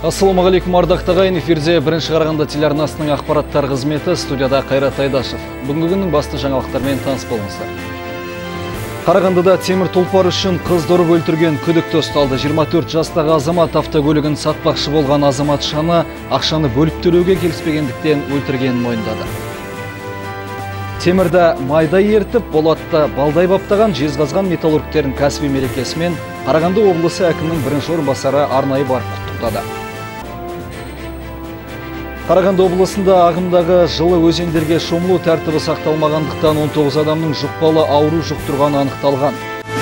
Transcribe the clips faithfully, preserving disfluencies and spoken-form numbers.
Ассалаумағалейкум ардақтағы эфирде бірінші Қарағанды телеарнасының ақпараттар қызметі, студияда Қайрат Айдашев. Бүгінгі күннің басты жаңалықтармен таныс болыңыздар. Қарағандыда темір тұлпар үшін қызды ұрып өлтірген күдікті ұсталды. жиырма төрт жастағы азамат автокөлігін сатпақшы болған азаматшаны ақшаны бөліп төлеуге келіспегендіктен өлтіргенін мойындады. Темірді майда ертіп, болатта балдай баптаған жезқазған металлургтердің кәсіби мерекесімен Қарағанды облысы әкімінің бірінші орынбасары арнайы барып құттықтады. Қарағанды облысында ағымдағы жылы өзендерге шомылу тәртібі сақталмағандықтан он тоғыз адамның жұқпалы ауру жұқтырғаны анықталған.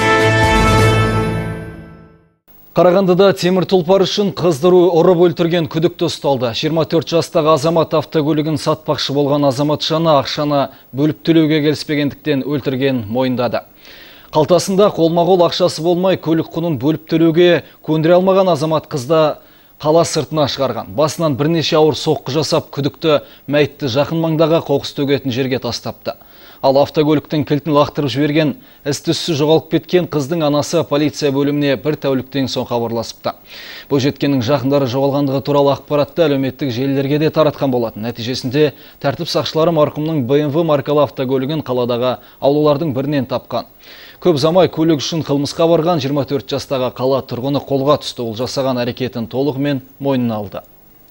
Қарағандыда темір тұлпар үшін қыздыру ұрып өлтірген күдікті ұсталды. жиырма төрт жастағы азамат автокөлігін сатпақшы болған азаматшаны ақшаны бөліп төлеуге келіспегендіктен өлтірген мойындады. Қалтасында қолма-қол ақшасы болмай, көлік құнын бөліп төлеуге көндіре алмаған азамат қызды қала сыртына шығарған. Басынан бірнеше ауыр соққы жасап, күдікті мәйітті жақын маңдағы қоқыс төгетін жерге тастапты. Ал автокөліктің кілтін лақтырып жіберген, із-түзсіз жоғалып кеткен қыздың анасы полиция бөліміне бір тәуліктен соң хабарласыпты. Бойжеткеннің жақындары жоғалғандығы туралы ақпаратты әлеуметтік желілерге де таратқан болатын. Нәтижесінде тәртіп сақшылары марқұмның бэ эм вэ маркалы автокөлігін қаладағы аулалардың бірінен тапқан. Көп замай көлік үшін қылмысқа барған жиырма төрт жастағы қала тұрғыны қолға түсті. Ол жасаған әрекетін толығымен мойнына алды.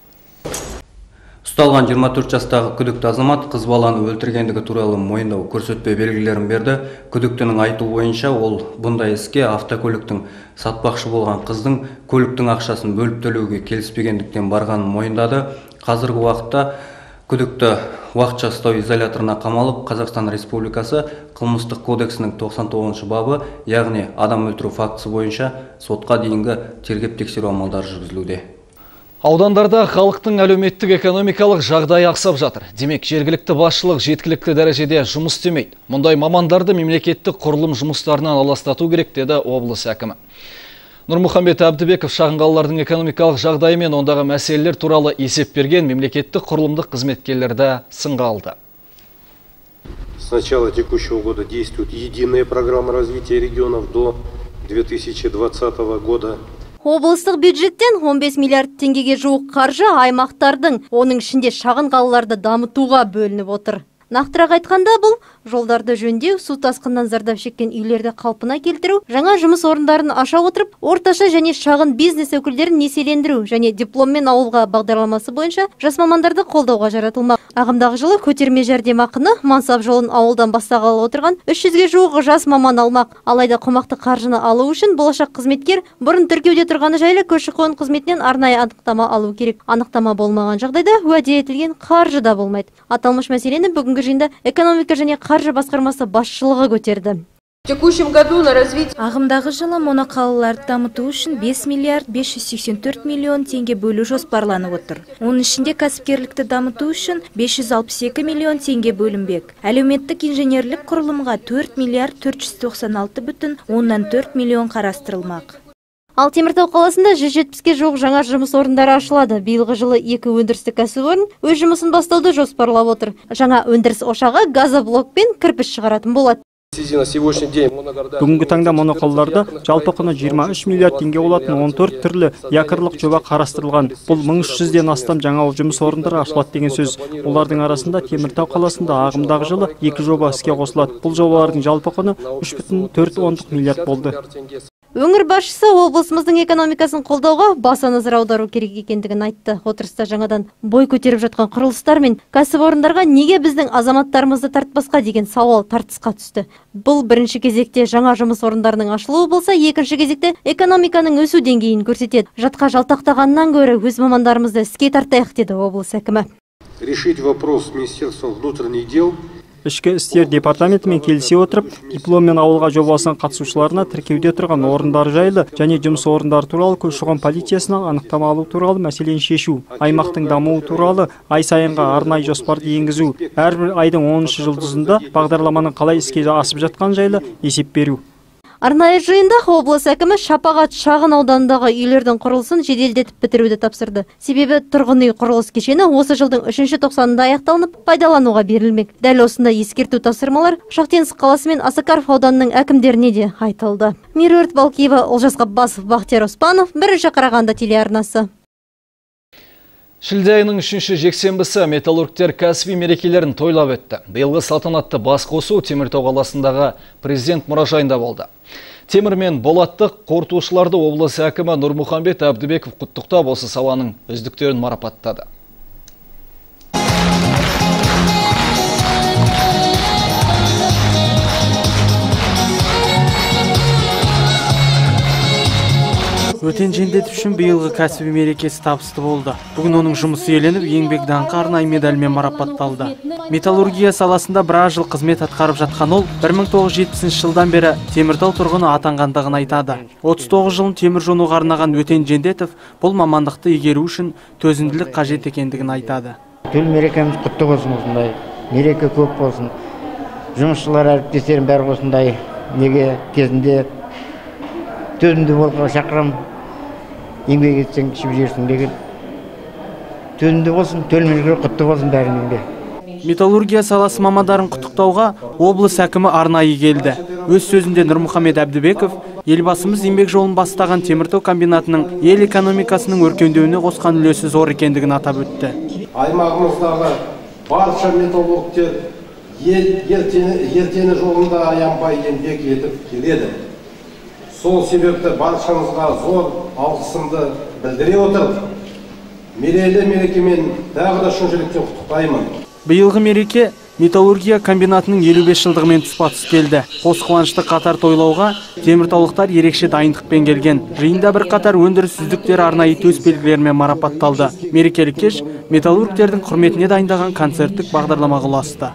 Ұсталған жиырма төрт жастағы күдікті азамат қыз баланы өлтіргендігі туралы мойындау көрсетпе белгілерін берді. Күдіктінің айтуы бойынша ол бұндай іске автокөліктің сатпақшы болған қыздың көліктің ақшасын бөліп төлеуге келіспегендіктен барғанын мойындады. Қазіргі уақытта күдікті уақытша ұстау изоляторына қамалып, Қазақстан Республикасы қылмыстық кодексінің тоқсан тоғызыншы бабы, яғни адам өлтіру фактісі бойынша сотқа дейінгі тергеп-тексеру амалдары жүргізілуде. Аудандарда халықтың әлеуметтік экономикалық жағдайы ақсап жатыр. Демек, жергілікті басшылық жеткілікті дәрежеде жұмыс істемейді. Мұндай мамандарды мемлекеттік құрылым жұмыстарынан аластату керек, деді облыс әкімі. Нұрмұхамбет Әбдібеков шағын қалалардың экономикалық жағдайы мен ондағы мәселелер туралы есеп берген мемлекеттік құрылымдық қызметкерлерді сынға алды. С начала текущего года действует единая программа развития регионов до две тысячи двадцатого года. Облыстық бюджеттен он бес миллиард теңгеге жуық қаржы аймақтардың, оның ішінде шағын қалаларды дамытуға бөлініп отыр. Нақтырақ айтқанда бұл жолдарды жөндеу, су тасқыннан зардап шеккен үйлерді қалпына келтіру, жаңа жұмыс орындарын аша отырып, орташа және шағын бизнес өкілдерін несиелендіру және дипломмен ауылға бағдарламасы бойынша жас мамандарды қолдауға жаратылмақ. Ағымдағы жылы көтерме жәрдемақыны мансап жолын ауылдан бастағалы отырған үш жүзге жуық жас маман алмақ. Алайда қомақты қаржыны алу үшін болашақ қызметкер бұрын тіркеуде тұрғаны жайлы көші-қон қызметінен арнайы анықтама алу керек. Анықтама болмаған жағдайда уәде етілген қаржы да болмайды. Аталмыш мәселені бүгінгі жиында экономика және қаржы басқармасы басшылығы көтерді. Ағымдағы жылы моноқалаларды дамыту үшін бес миллиард бес жүз сексен төрт миллион теңге бөлу жоспарланып отыр. Оның ішінде кәсіпкерлікті дамыту үшін бес жүз алпыс екі миллион теңге бөлінбек. Әлеуметтік инженерлік құрылымға төрт миллиард төрт жүз тоқсан алты бүтін оннан төрт миллион қарастырылмақ. Ал Теміртау қаласында жүз жетпіске жуық жаңа жұмыс орындары ашылады. Биылғы жылы екі өндірістік кәсіпорын өз жұмысын бастауды жоспарлап отыр. Жаңа өндіріс ошағы газоблок пен кірпіш шығаратын болады. Бүгінгі таңда моноқалаларда жалпы құны жиырма үш миллиард теңге болатын он төрт түрлі якорлық жоба қарастырылған. Бұл мың үш жүзден астам жаңа жұмыс орындары ашылады деген сөз. Олардың арасында Теміртау қаласында ағымдағы жылы екі жоба іске қосылады. Бұл жобалардың жалпы құны үш бүтін төрт миллиард болды. Өңір басшысы облысымыздың экономикасын қолдауға баса назар аудару керек екендігін айтты. Отырыста жаңадан бой көтеріп жатқан құрылыстар мен кәсіпорындарға неге біздің азаматтарымызды тартпасқа деген сауал тартысқа түсті. Бұл бірінші кезекте жаңа жұмыс орындарының ашылуы болса, екінші кезекте экономиканың өсу деңгейін көрсетеді. Жатқа жалтақтағаннан гөрі өз мамандарымызды іске тартайық, деді облыс әкімі. Решить вопрос Министерством внутренних дел. Ішкі істер департаментімен келісе отырып, дипломмен ауылға жобасының қатысушыларына тіркеуде тұрған орындары жайлы және жұмыс орындары туралы көші-қон полициясынан анықтама алу туралы мәселені шешу, аймақтың дамуы туралы ай сайынға арнайы жоспарды енгізу, әрбір айдың оныншы жұлдызында бағдарламаның қалай іске асып жатқан жайлы есеп беру. Арнайы жиында облыс әкімі Шапағат шағын ауданындағы үйлердің құрылысын жеделдетіп бітіруді тапсырды. Себебі тұрғын үй құрылыс кешені осы жылдың үшінші тоқсанында аяқталынып, пайдалануға берілмек. Дәл осында ескерту тапсырмалар Шахтинск қаласы мен Осакаров ауданының әкімдеріне де айтылды. Меруерт Балкиева, Олжас Ғаббасов, Бақтияр Оспанов, бірінші Қарағанды телеарнасы. Шілде айының үшінші жексенбісі металлургтер кәсіби мерекелерін тойлап өтті. Биылғы салтанатты бас қосу Теміртау қаласындағы президент мұражайында болды. Темір мен болаттық қорытушыларды облыс әкімі Нұрмұхамбет Әбдібеков құттықтап осы саланың үздіктерін марапаттады. Өтен Жендетов үшін биылғы кәсіби мерекесі табысты болды. Бүгін оның жұмысы еленіп, еңбек даңқы арнайы медальмен марапатталды. Металлургия саласында біраз жыл қызмет атқарып жатқан ол, бір мың тоғыз жүз жетпісінші жылдан бері Теміртау тұрғыны атанғандығын айтады. отыз тоғыз жылын темір жонуға арнаған Өтен Жендетов бұл мамандықты игеру үшін төзімділік қажет екендігін айтады. Төл мерекеміз құтты болсын, осындай мереке көп болсын. Жұмысшылар әріптестерім бәрі осындай неге кезінде төзімді болуға шақырам. Еңбек етсең ішіп жерсің деген. Төзімді болсын, төл мереке құтты болсын бәрінің де. Металлургия саласы мамандарын құттықтауға облыс әкімі арнайы келді. Өз сөзінде Нұрмұхамбет Әбдібеков елбасымыз еңбек жолын бастаған Теміртау комбинатының ел экономикасының өркендеуіне қосқан үлесі зор екендігін атап өтті. Аймағымыздағы барша металлургтер ертеңі жолында аянбай еңбек етіп келеді. Сол себепті баршаңызға зор алғысымды білдіре отырып, мерейлі мерекемен тағы да шын жүректен құттықтаймын. Биылғы мереке металлургия комбинатының елу бес жылдығымен тұспа-тұс келді. Қос қуанышты қатар тойлауға теміртаулықтар ерекше дайындықпен келген. Жиында бір қатар өндіріс үздіктері арнайы төс белгілерімен марапатталды. Мерекелік кеш металлургтердің құрметіне дайындаған концерттік бағдарламаға ұласты.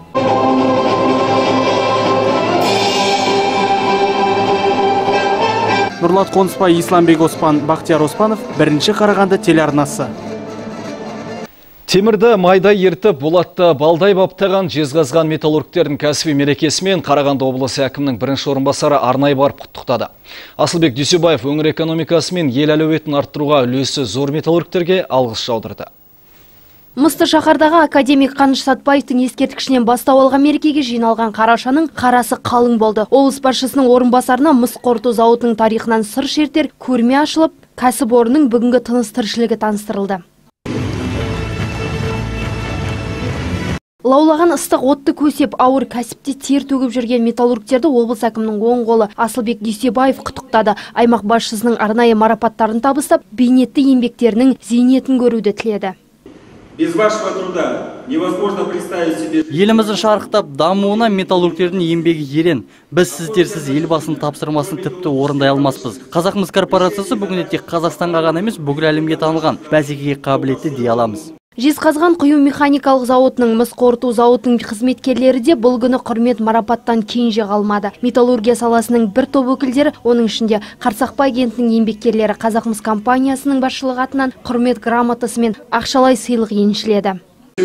Нұрлат Қонысбай, Исламбек Оспан, Бақтияр Оспанов, бірінші Қарағанды телеарнасы. Темірді майда ертіп, болатты балдай баптаған жезқазған металлургтердің кәсіби мерекесімен Қарағанды облысы әкімінің бірінші орынбасары арнайы барып құттықтады. Асылбек Дүйсебаев өңір экономикасы мен ел әлеуетін арттыруға үлесі зор металлургтерге алғыс жаудырды. Мысты шаһардағы академик Қаныш Сатпаевтың ескерткішінен бастау алған мерекеге жиналған қарашаның қарасы қалың болды. Облыс басшысының орынбасарына мыс қорыту зауытының тарихынан сыр шертер көрме ашылып, кәсіпорынның бүгінгі тыныс тіршілігі таныстырылды. Лаулаған ыстық отты көсеп, ауыр кәсіпте тер төгіп жүрген металлургтерді облыс әкімінің оң қолы Асылбек Дүйсебаев құттықтады. Аймақ басшысының арнайы марапаттарын табыстап, бейнетті еңбектерінің зейнетін көруді тіледі. Без вашего труда невозможно представить себе. Еліміздің шарықтап дамуына металлургтердің еңбегі ерен. Біз сіздерсіз елбасының тапсырмасын тіпті орындай алмаспыз. Қазақмыс корпорациясы бүгінде тек Қазақстанға ғана емес, бүкіл әлемге танылған, бәсекеге қабілетті дей аламыз. Жезқазған құю механикалық зауытының мыс қорыту зауытының қызметкерлері де бұл күні құрмет марапаттан кенже қалмады. Металлургия саласының бір топ өкілдері, оның ішінде Қарсақпай кентінің еңбеккерлері Қазақмыс компаниясының басшылығы атынан құрмет грамотасы мен ақшалай сыйлық еншіледі.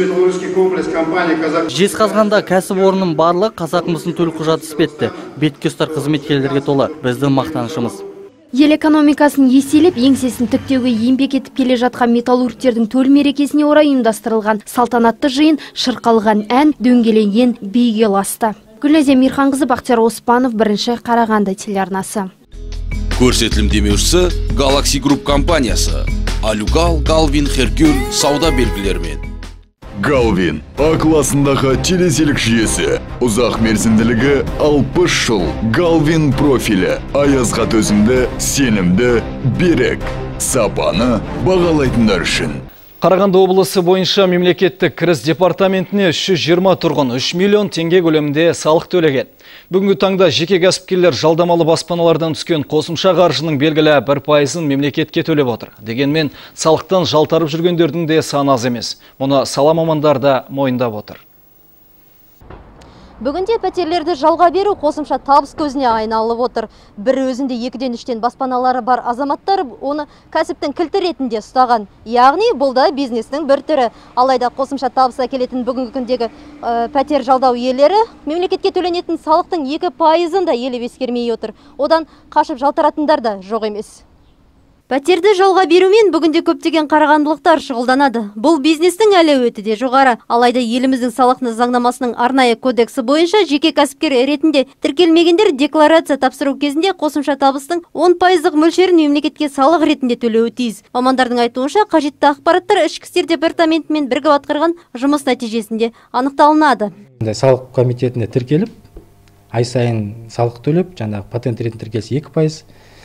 Жезқазғанда кәсіпорынның барлығы Қазақмыстың төлқұжаты іспетті. Бетке ұстар қызметкерлерге толы, біздің мақтанышымыз. Ел экономикасын еселеп, еңсесін тіктеуге еңбек етіп келе жатқан металлургтердің төл мерекесіне орай ұйымдастырылған салтанатты жиын шырқалған ән дөңгеленген биге ұласты. Гүлназия Мирханқызы, Бақтияр Оспанов, бірінші Қарағанды телеарнасы. Көрсетілім демеушісі Galaxy Group компаниясы. Алюгал, Галвин, Херкюль сауда белгілерімен. Галвин А классындағы телеселік жүйесі. Ұзақ мерзімділігі алпыс жыл. Галвин профилі. Аязға төзімді, сенімді, берік. Сапаны бағалайтындар үшін. Қарағанды облысы бойынша мемлекеттік кіріс департаментіне үш жүз жиырма тұрғын үш миллион теңге көлемінде салық төлеген. Бүгінгі таңда жеке кәсіпкерлер жалдамалы баспаналардан түскен қосымша қаржының белгілі бір пайызын мемлекетке төлеп отыр. Дегенмен салықтан жалтарып жүргендердің де саны аз емес. Мұны сала мамандары да мойындап отыр. Бүгінде пәтерлерді жалға беру қосымша табыс көзіне айналып отыр. Бір өзінде екіден үштен баспаналары бар азаматтар оны кәсіптің кілті ретінде ұстаған. Яғни бұл да бизнестің бір түрі. Алайда қосымша табыс әкелетін бүгінгі күндегі ә, пәтер жалдау иелері мемлекетке төленетін салықтың екі пайызын да елеп ескермей отыр. Одан қашып жалтаратындар да жоқ емес. Пәтерді жалға берумен бүгінде көптеген қарағандылықтар шұғылданады. Бұл бизнестің әлеуеті де жоғары. Алайда еліміздің салық заңнамасының арнайы кодексі бойынша жеке кәсіпкер ретінде тіркелмегендер декларация тапсыру кезінде қосымша табыстың он пайыздық мөлшерін мемлекетке салық ретінде төлеуі тиіс. Мамандардың айтуынша қажетті ақпараттар ішкі істер департаментімен бірігіп атқарған жұмыс нәтижесінде анықталынады. Салық комитетіне тіркеліп, ай сайын салық төлеп, жаңағы патент ретінде тіркелсе екі пайыз,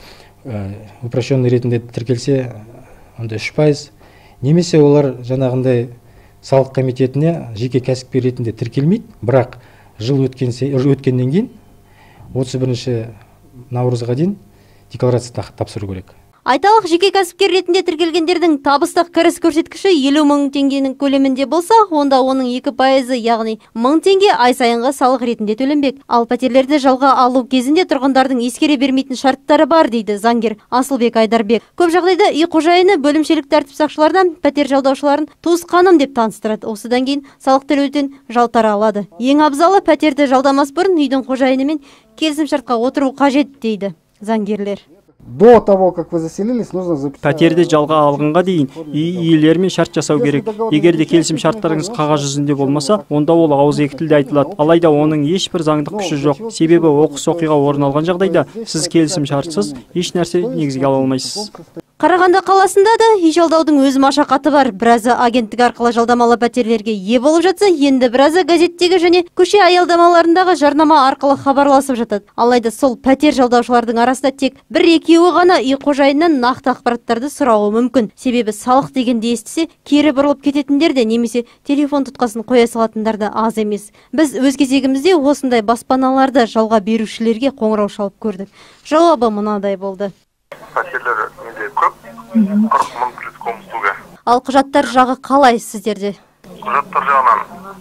упрощенный ретінде тіркелсе онда үш пайыз, немесе олар жаңағындай салық комитетіне жеке кәсіпкер ретінде тіркелмейді, бірақ жыл өткеннен кейін отыз бірінші наурызға дейін декларация тапсыру керек. Айталық, жеке кәсіпкер ретінде тіркелгендердің табыстық кіріс көрсеткіші елу мың теңгенің көлемінде болса, онда оның екі пайызы, яғни мың теңге ай сайынғы салық ретінде төленбек. Ал пәтерлерді жалға алу кезінде тұрғындардың ескере бермейтін шарттары бар, дейді заңгер Асылбек Айдарбек. Көп жағдайда үй қожайыны бөлімшелік тәртіп сақшылардан пәтер жалдаушыларын туысқаным деп таныстырады. Осыдан кейін салық төлеуден жалтара алады. Ең абзалы пәтерді жалдамас бұрын үйдің қожайынымен келісімшартқа отыру қажет, дейді заңгерлер. До того, как вы заселились, нужно записать. Пәтерді жалға алғанға дейін үй иелерімен шарт жасау керек. Егер де келісім шарттарыңыз қағаз жүзінде болмаса, онда ол ауыз екі тілде айтылады. Алайда оның ешбір заңдық күші жоқ. Себебі оқыс оқиға орын алған жағдайда сіз келісім шартсыз еш нәрсе негізге ала алмайсыз. Қарағанды қаласында да үй жалдаудың өз машақаты бар. Біразы агенттік арқылы жалдамалы пәтерлерге ие болып жатса, енді біразы газеттегі және көше аялдамаларындағы жарнама арқылы хабарласып жатады. Алайда сол пәтер жалдаушылардың арасында тек бір-екеуі ғана үй қожайыннан нақты ақпараттарды сұрауы мүмкін. Себебі салық дегенде естісе, кері бұрылып кететіндер де немесе телефон тұтқасын қоя салатындар да аз емес. Біз өз кезегімізде осындай баспаналарды жалға берушілерге қоңырау шалып көрдік. Жауабы мынадай болды. Пәтерлер менде көп, қырық мың плюс комстуга. Ал құжаттар жағы қалай сіздерде? Құжаттар жағынан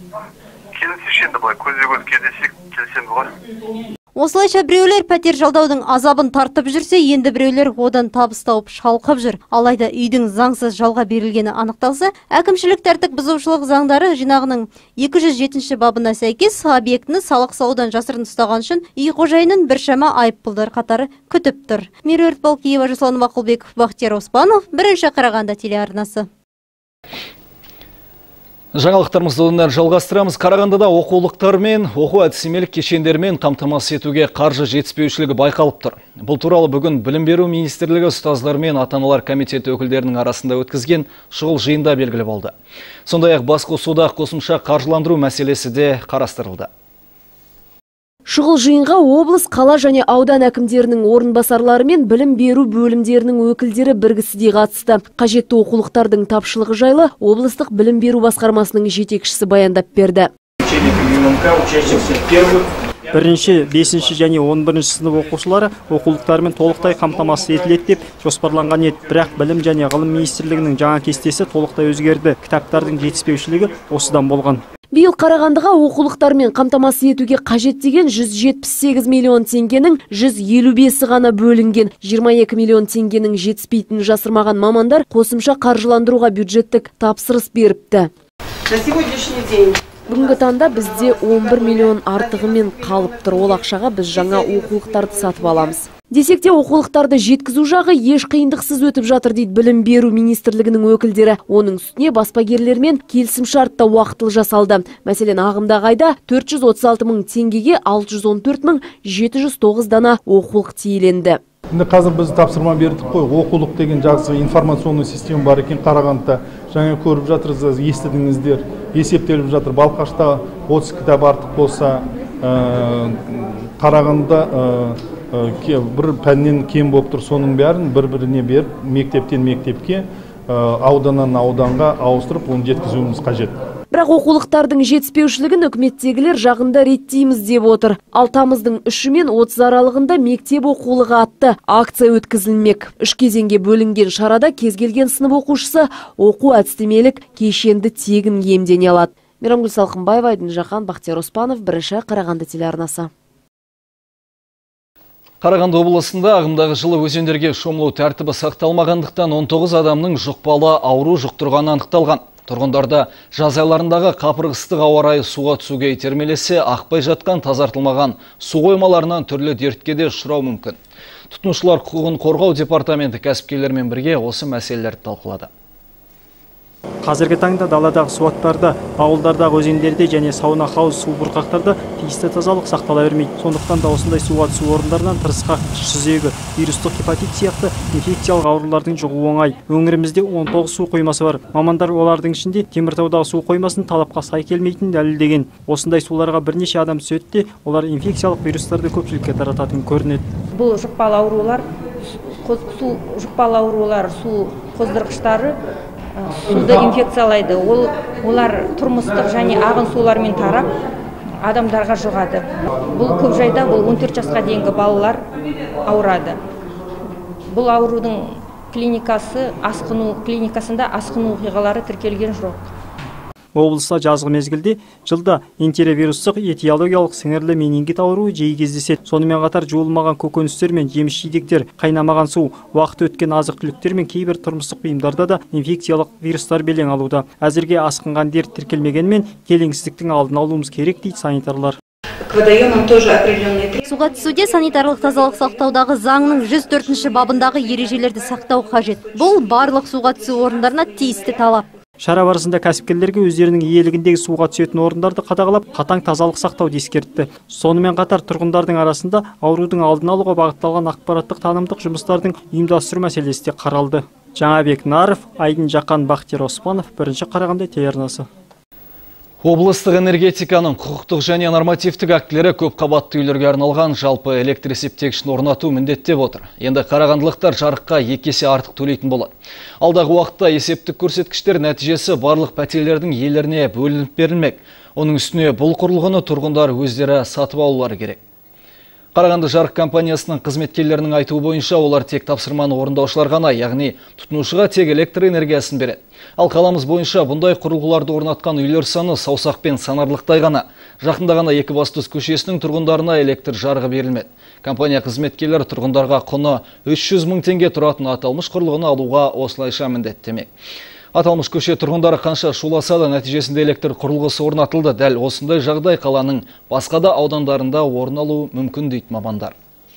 келісешенді былай көзе-көз кездесек келісеміз ғой. Осылайша біреулер пәтер жалдаудың азабын тартып жүрсе, енді біреулер одан табыс тауып шалқып жүр. Алайда үйдің заңсыз жалға берілгені анықталса, әкімшілік тәртіп бұзушылық заңдары жинағының екі жүз жетінші бабына сәйкес объектіні салық салудан жасырын ұстаған үшін үй қожайынын біршама айыппұлдар қатары күтіп тұр. Меруерт Балкиева, Жасұлан Мақұлбеков, Бақтияр Оспанов, бірінші Қарағанды телеарнасы. Жаңалықтарымызды одан жалғастырамыз. Қарағандыда оқулықтар мен оқу әдістемелік кешендермен қамтамасыз етуге қаржы жетіспеушілігі байқалып тұр. Бұл туралы бүгін Білім беру министрлігі ұстаздар мен ата-аналар комитеті өкілдерінің арасында өткізген шұғыл жиында белгілі болды. Сондай-ақ басқосуда қосымша қаржыландыру мәселесі де қарастырылды. Шұғыл жиынға облыс, қала және аудан әкімдерінің орынбасарлары мен білім беру бөлімдерінің өкілдері біргісіде қатысты. Қажетті оқулықтардың тапшылығы жайлы облыстық білім беру басқармасының жетекшісі баяндап берді. Бірінші, бесінші және он бірінші сынып оқушылары оқулықтармен толықтай қамтамасыз етіледі деп жоспарланған еді. Бірақ білім және ғылым министрлігінің жаңа кестесі толықтай өзгерді. Кітаптардың жетіспеушілігі осыдан болған. Биыл Қарағандыға оқулықтармен қамтамасыз етуге қажет деген жүз жетпіс сегіз миллион теңгенің жүз елу бесі ғана бөлінген. жиырма екі миллион теңгенің жетіспейтінін жасырмаған мамандар қосымша қаржыландыруға бюджеттік тапсырыс беріпті. На сегодняшний день Бүгінгі таңда бізде он бір миллион артығымен қалып тұр. Ол ақшаға біз жаңа оқулықтарды сатып аламыз. Десек те оқулықтарды жеткізу жағы еш қиындықсыз өтіп жатыр, дейді білім беру министрлігінің өкілдері. Оның үстіне баспагерлермен келісімшартта уақытылы жасалды. Мәселен, ағымдағы айда төрт жүз отыз алты мың теңгеге алты жүз он төрт мың жеті жүз тоғыз дана оқулық тиеленді. Енді қазір біз тапсырма бердік қой, оқулық деген жақсы информационный система бар екен Қарағандыда. Жаңа көріп жатырсыз, естідіңіздер, есептеліп жатыр. Балқашта отыз кітап артық болса, Қарағандыда бір пәннен кем болып тұр, соның бәрін бір-біріне беріп, мектептен мектепке, ауданнан ауданға ауыстырып, оны жеткізуіміз қажет. Бірақ оқулықтардың жетіспеушілігін үкіметтегілер жағында реттейміз деп отыр. Ал тамыздың үші мен отыз аралығында мектеп оқулығы атты акция өткізілмек. Үш кезеңге бөлінген шарада кез келген сынып оқушысы оқу әдістемелік кешенді тегін иемдене алады. Мейрамгүл Салқынбаева, Айдын Жақан, Бақтияр Оспанов, бірінші Қарағанды телеарнасы. Қарағанды облысында ағымдағы жылы өзендерге шомылу тәртібі сақталмағандықтан он тоғыз адамның жұқпалы ауру жұқтырғаны анықталған. Тұрғындарда жаз айларындағы қапырғыстық ауа райы суға түсуге итермелесе, ақпай жатқан тазартылмаған су қоймаларынан түрлі дертке де ұшырауы мүмкін. Тұтынушылар құқығын қорғау департаменті кәсіпкерлермен бірге осы мәселелерді талқылады. Қазіргі таңда даладағы суаттарда, ауылдардағы өзендерде және сауна хауыз су бұрқақтарда тиісті тазалық сақтала бермейді. Сондықтан да осындай суға түсу орындарынан тырысқақ, сүзегі, вирустық гепатит сияқты инфекциялық аурулардың жұғуы оңай. Өңірімізде он тоғыз су қоймасы бар. Мамандар олардың ішінде Теміртаудағы су қоймасын талапқа сай келмейтінін дәлелдеген. Осындай суларға бірнеше адам түседі де, олар инфекциялық вирустарды көпшілікке тарататын көрінеді. Бұл жұқпалы аурулар, су жұқпалы аурулар, су қоздырғыштары суды инфекциялайды. Ол олар тұрмыстық және ағын сулармен тарап адамдарға жұғады. Бұл көп жайда бұл он төрт жасқа дейінгі балалар ауырады. Бұл аурудың клиникасы асқыну клиникасында асқыну оқиғалары тіркелген жоқ. Облыста жазғы мезгілде жылда энтеровирустық этиологиялық сіңірлі менингит ауруы жиі кездеседі. Сонымен қатар жуылмаған көкөністер мен жеміс-жидектер, қайнамаған су, уақыт өткен азық-түліктер мен кейбір тұрмыстық бұйымдарда да инфекциялық вирустар белең алуда. Әзірге асқынған дерт тіркелмегенмен келеңсіздіктің алдын алуымыз керек дейді санитарлар. Суға түсуде санитарлық тазалық сақтаудағы заңның жүз төртінші бабындағы ережелерді сақтау қажет. Бұл барлық суға түсу орындарына тиісті талап. Шара барысында кәсіпкерлерге өздерінің иелігіндегі суға түсетін орындарды қадағалап, қатаң тазалық сақтауды ескертті. Сонымен қатар тұрғындардың арасында аурудың алдын алуға бағытталған ақпараттық танымдық жұмыстардың ұйымдастыру мәселесі де қаралды. Жаңабек Наров, Айдын Жақан, Бақтияр Оспанов, бірінші Қарағанды телеарнасы. Облыстық энергетиканың құқықтық және нормативтік актілері көп қабатты үйлерге арналған жалпы электр есептегішін орнату міндеттеп отыр. Енді қарағандылықтар жарыққа екі есе артық төлейтін болады. Алдағы уақытта есептік көрсеткіштер нәтижесі барлық пәтерлердің иелеріне бөлініп берілмек. Оның үстіне бұл құрылғыны тұрғындар өздері сатып алулары керек. Қарағанды жарық компаниясының қызметкерлерінің айтуы бойынша олар тек тапсырманы орындаушылар ғана, яғни тұтынушыға тек электр энергиясын береді. Ал қаламыз бойынша бұндай құрылғыларды орнатқан үйлер саны саусақпен санарлықтай ғана. Жақында ғана Екібастұз көшесінің тұрғындарына электр жарығы берілмеді. Компания қызметкерлері тұрғындарға құны үш жүз мың теңге тұратын аталмыш құрылғыны алуға осылайша міндеттемек. Аталмыш көше тұрғындары қанша шуласа да нәтижесінде электр құрылғысы орнатылды. Дәл осындай жағдай қаланың басқа да аудандарында орын алуы мүмкін дейді мамандар.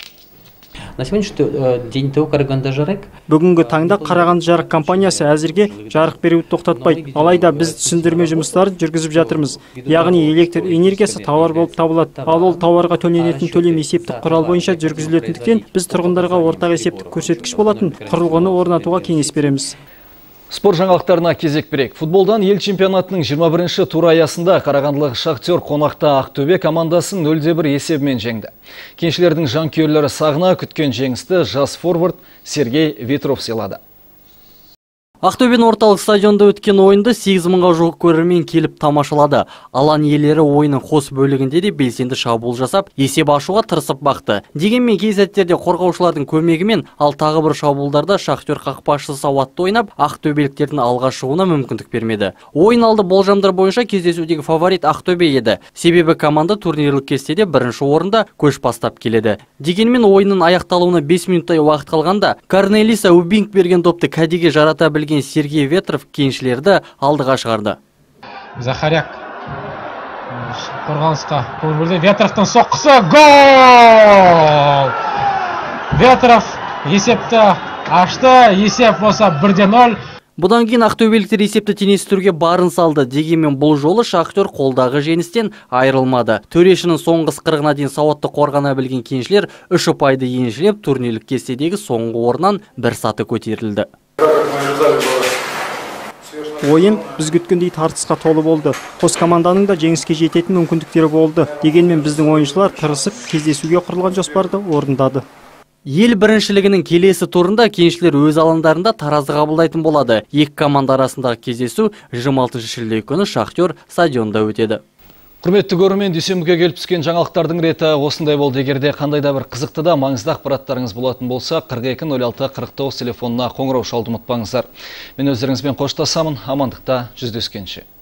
На сегодняшний день ТО Қарағанды жарық. Бүгінгі таңда Қарағанды жарық компаниясы әзірге жарық беруді тоқтатпайды. Алайда біз түсіндірме жұмыстарын жүргізіп жатырмыз. Яғни электр энергиясы тауар болып табылады. Ал ол тауарға төленетін төлем есептік құрал бойынша жүргізілетіндіктен біз тұрғындарға ортақ есептік көрсеткіш болатын құрылғыны орнатуға кеңес береміз. Спорт жаңалықтарына кезек берейік. Футболдан ел чемпионатының жиырма бірінші туры аясында қарағандылық Шахтер қонақта Ақтөбе командасын нөл де бір есебімен жеңді. Кеншілердің жанкүйерлері сағына күткен жеңісті жас форвард Сергей Ветров сыйлады. Ақтөбен орталық стадионда өткен ойынды сегіз мыңға жуық көрермен келіп тамашалады. Алаң иелері ойынның қос бөлігінде де белсенді шабуыл жасап, есеп ашуға тырысып бақты. Дегенмен кей сәттерде қорғаушылардың көмегімен, ал тағы бір шабуылдарда Шахтер қақпашысы сауатты ойнап, ақтөбеліктердің алға шығуына мүмкіндік бермеді. Ойын алды болжамдар бойынша кездесудегі фаворит Ақтөбе еді. Себебі команда турнирлік кестеде бірінші орында көш бастап келеді. Дегенмен ойынның аяқталуына бес минуттай уақыт қалғанда, Корнелиса Убинг берген допты кәдеге жарата білген Сергей Ветров кеншілерді алдыға шығарды. Захаряк қорғанысқа көңілді. Ветровтың соққысы гол! Ветров есепті ашты. Есеп болса бір де нөл. Бұдан кейін ақтөбеліктер есепті теңестіруге барын салды. Дегенмен бұл жолы Шахтер қолдағы жеңістен айырылмады. Төрешінің соңғы қырығына дейін сауатты қорғана білген кеншілер үш ұпайды еншілеп турнирлік кестедегі соңғы орыннан бір саты көтерілді. Ойын біз күткендей тартысқа толы болды. Қос команданың да жеңіске жететін мүмкіндіктері болды. Дегенмен біздің ойыншылар тырысып кездесуге құрылған жоспарды орындады. Ел біріншілігінің келесі турында кеншілер өз алаңдарында Таразды қабылдайтын болады. Екі команда арасындағы кездесу жиырма алтыншы шілде күні Шахтер стадионында өтеді. Құрметті көрермен, дүйсенбіге келіп түскен жаңалықтардың реті осындай болды. Егерде қандай да бір қызықты да маңызды ақпараттарыңыз болатын болса, қырық екі нөл алты қырық тоғыз телефонына қоңырау шалуды ұмытпаңыздар. Мен өздеріңізбен қоштасамын, амандықта жүздескенше.